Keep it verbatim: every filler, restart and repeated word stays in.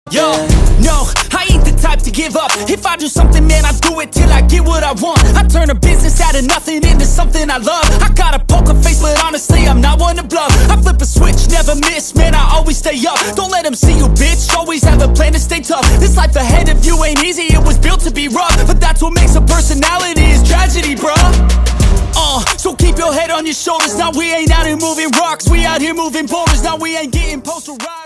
Yo, no, I ain't the type to give up. If I do something, man, I do it till I get what I want. I turn a business out of nothing into something I love. I got a poker face, but honestly, I'm not one to bluff. I flip a switch, never miss, man, I always stay up. Don't let them see you, bitch, always have a plan to stay tough. This life ahead of you ain't easy, it was built to be rough. But that's what makes a personality, is tragedy, bruh. Uh, so keep your head on your shoulders. Now we ain't out here moving rocks, we out here moving boulders. Now we ain't getting posterized.